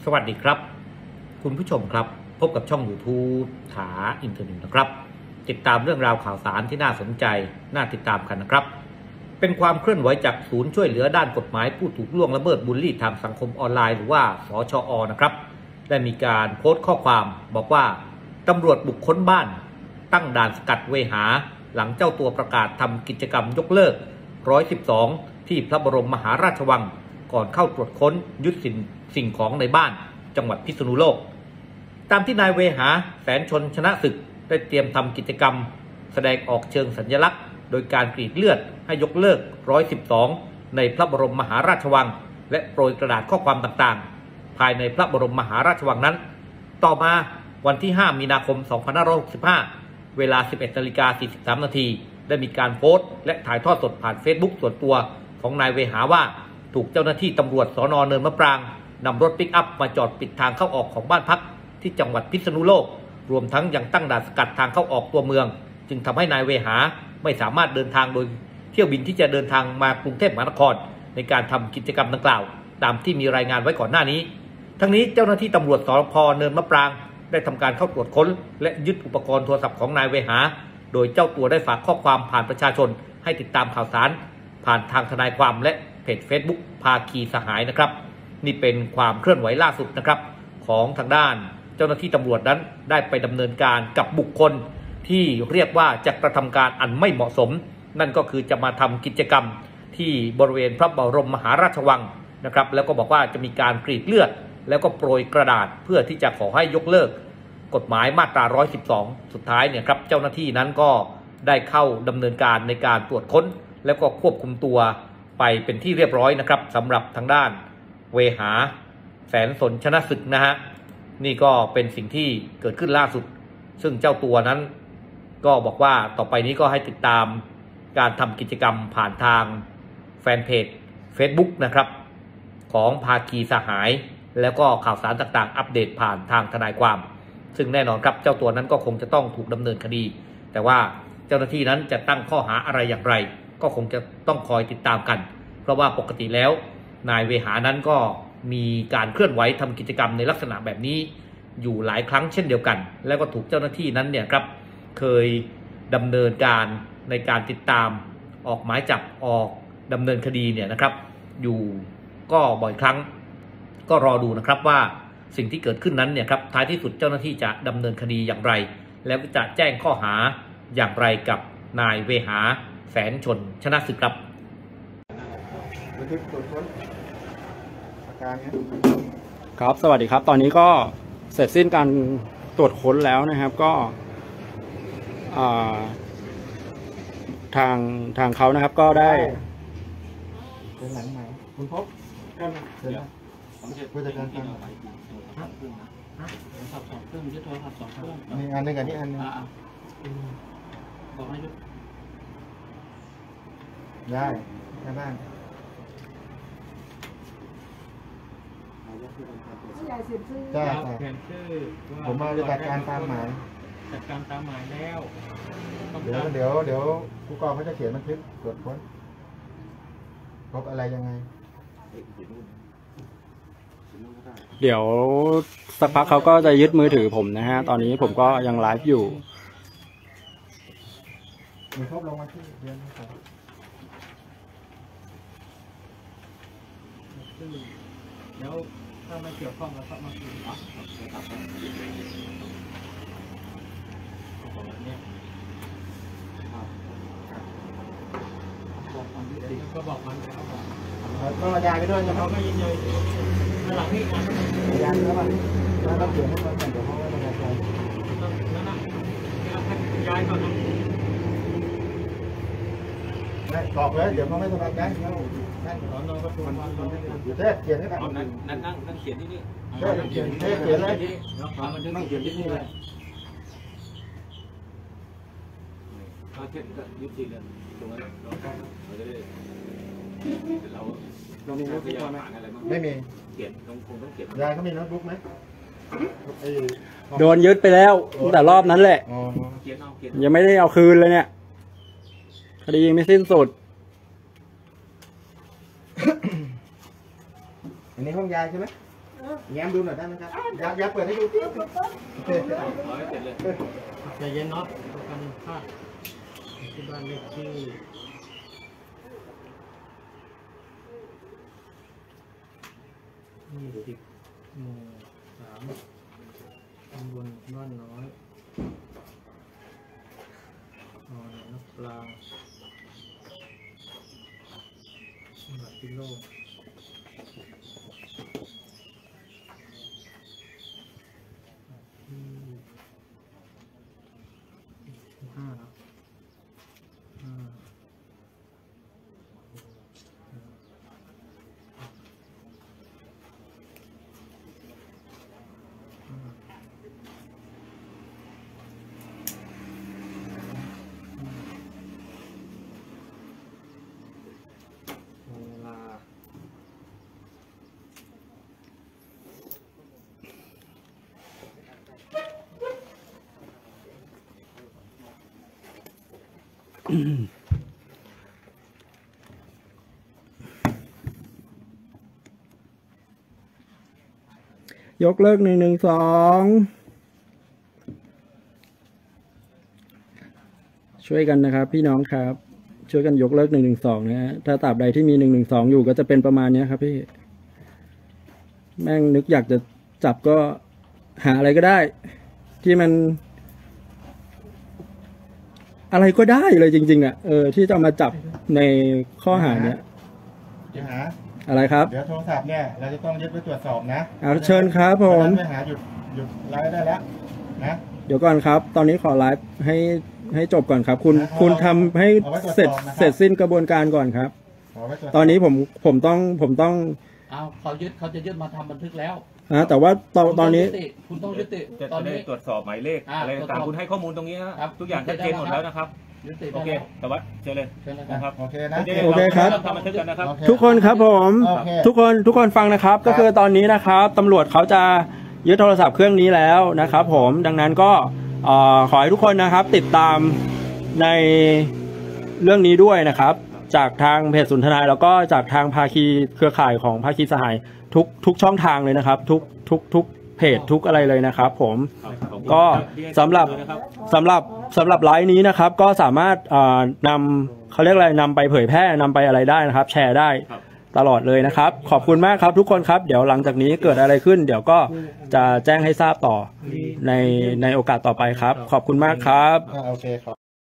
วัสดีครับคุณผู้ชมครับพบกับช่อง YouTube ถาอินเทอร์เน็ตนะครับติดตามเรื่องราวข่าวสารที่น่าสนใจน่าติดตามกันนะครับเป็นความเคลื่อนไหวจากศูนย์ช่วยเหลือด้านกฎหมายผู้ถูกล่วงละเมิดบูลลี่ทางสังคมออนไลน์หรือว่าสชอ.นะครับได้มีการโพสต์ข้อความบอกว่าตำรวจบุกค้นบ้านตั้งด่านสกัดเวหาหลังเจ้าตัวประกาศทำกิจกรรมยกเลิก112ที่พระบรมมหาราชวังก่อนเข้าตรวจค้นยึดสิ่งของในบ้านจังหวัดพิษณุโลกตามที่นายเวหาแสนชนชนะศึกได้เตรียมทำกิจกรรมแสดงออกเชิงสัญลักษณ์โดยการกรีดเลือดให้ยกเลิก112ในพระบรมมหาราชวังและโปรยกระดาษข้อความต่างๆภายในพระบรมมหาราชวังนั้นต่อมาวันที่5มีนาคม2565เวลา 11:43 นาทีได้มีการโพสต์และถ่ายทอดสดผ่าน Facebook ส่วนตัวของนายเวหาว่าถูกเจ้าหน้าที่ตำรวจสน.เนินมะปรางนำรถปิกอัพมาจอดปิดทางเข้าออกของบ้านพักที่จังหวัดพิษณุโลกรวมทั้งยังตั้งด่านสกัดทางเข้าออกตัวเมืองจึงทำให้นายเวหาไม่สามารถเดินทางโดยเที่ยวบินที่จะเดินทางมากรุงเทพมหานครในการทำกิจกรรมดังกล่าวตามที่มีรายงานไว้ก่อนหน้านี้ทั้งนี้เจ้าหน้าที่ตำรวจสพ.เนินมะปรางได้ทำการเข้าตรวจค้นและยึดอุปกรณ์โทรศัพท์ของนายเวหาโดยเจ้าตัวได้ฝากข้อความผ่านประชาชนให้ติดตามข่าวสารผ่านทางทนายความและเพจ Facebook ภาคีสหายนะครับนี่เป็นความเคลื่อนไหวล่าสุดนะครับของทางด้านเจ้าหน้าที่ตำรวจนั้นได้ไปดำเนินการกับบุคคลที่เรียกว่าจะกระทำการอันไม่เหมาะสมนั่นก็คือจะมาทำกิจกรรมที่บริเวณพระบรมมหาราชวังนะครับแล้วก็บอกว่าจะมีการกรีดเลือดแล้วก็โปรยกระดาษเพื่อที่จะขอให้ยกเลิกกฎหมายมาตรา112สุดท้ายเนี่ยครับเจ้าหน้าที่นั้นก็ได้เข้าดำเนินการในการตรวจค้นแล้วก็ควบคุมตัวไปเป็นที่เรียบร้อยนะครับสำหรับทางด้านเวหาแสนสนชนะศึกนะฮะนี่ก็เป็นสิ่งที่เกิดขึ้นล่าสุดซึ่งเจ้าตัวนั้นก็บอกว่าต่อไปนี้ก็ให้ติดตามการทำกิจกรรมผ่านทางแฟนเพจ Facebook นะครับของภาคีสหายแล้วก็ข่าวสารต่างๆอัปเดตผ่านทางทนายความซึ่งแน่นอนครับเจ้าตัวนั้นก็คงจะต้องถูกดำเนินคดีแต่ว่าเจ้าหน้าที่นั้นจะตั้งข้อหาอะไรอย่างไรก็คงจะต้องคอยติดตามกันเพราะว่าปกติแล้วนายเวหานั้นก็มีการเคลื่อนไหวทำกิจกรรมในลักษณะแบบนี้อยู่หลายครั้งเช่นเดียวกันแล้วก็ถูกเจ้าหน้าที่นั้นเนี่ยครับเคยดำเนินการในการติดตามออกหมายจับออกดำเนินคดีเนี่ยนะครับอยู่ก็บ่อยครั้งก็รอดูนะครับว่าสิ่งที่เกิดขึ้นนั้นเนี่ยครับท้ายที่สุดเจ้าหน้าที่จะดำเนินคดีอย่างไรแล้วจะแจ้งข้อหาอย่างไรกับนายเวหาแสนชนชนะศึกครับครับสวัสดีครับตอนนี้ก็เสร็จสิ้นการตรวจค้นแล้วนะครับก็ทางเขานะครับก็ได้เป็นหลังใหม่คุณพบเดี๋ยวผู้จัดการทำมีอันหนึ่งกับนี่อันหนึ่งได้แค่บ้านใช่ผมมาจัดการตามหมายแล้วเดี๋ยวผู้กองเขาจะเขียนบันทึกตรวจค้นพบอะไรยังไงเดี๋ยวสักพักเขาก็จะยึดมือถือผมนะฮะตอนนี้ผมก็ยังไลฟ์อยู่มีพบลงมาที่เรียนครับแล้วถ้าไม่เกี่ยวข้องแล้วก็มาคืนก็บอกมันต้องยาไปด้วยใช่ไหมเขาไม่ยินยอมหลังนี่นะยาแล้วแล้วเราเขียนให้เขาแต่งตัวเขาไม่ต้องใช้นั่นน่ะย้ายก่อนนะไม่ตอกเลยเดี๋ยวเขาไม่สบายใจแล้วน้องก็ชวนว่าอยู่เทพเขียนให้แบบนั่งเขียนที่นี่เขียนเลยนั่งเขียนที่นี่เลยเขาเขียนก็ยึดทีเลยตรงนั้นเราจะได้เรามีโน้ตบุ๊กไหมไม่มีเขียนคงต้องเขียนยายเขามีโน้ตบุ๊กไหมโดนยึดไปแล้วแต่รอบนั้นแหละยังไม่ได้เอาคืนเลยเนี่ยคดียังไม่สิ้นสุดอันนี้ห้องยายใช่ไหมแง้มดูหน่อยได้ไหมครับอย่าเปิดให้ดูโอเคเอาให้เสร็จเลยใจเย็นเนาะกันพลาดที่บ้านเลขที่20 หมู่ 3 ตำบลบ้านน้อยนอนนับปลางจังหวัดพิโลก5 เนาะเวลายกเลิก112ช่วยกันนะครับพี่น้องครับช่วยกันยกเลิก112นะฮะถ้าตราบใดที่มี112อยู่ก็จะเป็นประมาณนี้ครับพี่แม่งนึกอยากจะจับก็หาอะไรก็ได้ที่มันอะไรก็ได้เลยจริงๆอ่ะที่จะมาจับในข้อหาเนี้ยอย่าหาอะไรครับเดี๋ยวโทรศัพท์เนี่ยเราจะต้องยึดไว้ตรวจสอบนะเอาเชิญครับผมไม่หาหยุดไลฟ์ได้แล้วนะเดี๋ยวก่อนครับ ตอนนี้ขอไลฟ์ให้จบก่อนครับ คุณทำให้เสร็จสิ้นกระบวนการก่อนครับขอไว้ตรวจสอบตอนนี้ผมต้องเอาเขาจะยึดมาทำบันทึกแล้วแต่ว่าตอนนี้คุณต้องยุติจะตอนได้นี้ตรวจสอบหมายเลขอะไรตรวจสต่างอบๆคุณให้ข้อมูลตรงนี้นะครับ ทุกอย่างชัดเจนหมดแล้วนะครับยุติโอเค แต่ว่าเชิญเลยเชิญเลยนะคครัรับบโอเคนะโอเคครับทำบันทึกกันนะครับโอเคทุกคนครับผมโอเคทุกคนฟังนะครับ ก็คือตอนนี้นะครับตำรวจเขาจะยึดโทรศัพท์เครื่องนี้แล้วนะครับ ผมดังนั้นก็ขอให้ทุกคนนะครับ ติดตามในเรื่องนี้ด้วยนะครับ จากทางเพจสุนทรายแล้วก็จากทางภาคีเครือข่ายของภาคีสหายทุกช่องทางเลยนะครับ ทุกเพจทุกอะไรเลยนะครับ ผมก็สำหรับไลฟ์นี้นะครับ ก็สามารถนำเขาเรียกอะไรนำไปเผยแพร่นำไปอะไรได้นะครับ แชร์ได้ตลอดเลยนะครับ ขอบคุณมากครับทุกคนครับเดี๋ยวหลังจากนี้เกิดอะไรขึ้น เดี๋ยวก็จะแจ้งให้ทราบต่อในโอกาสต่อไปครับ ขอบคุณมากครับโอเคครับ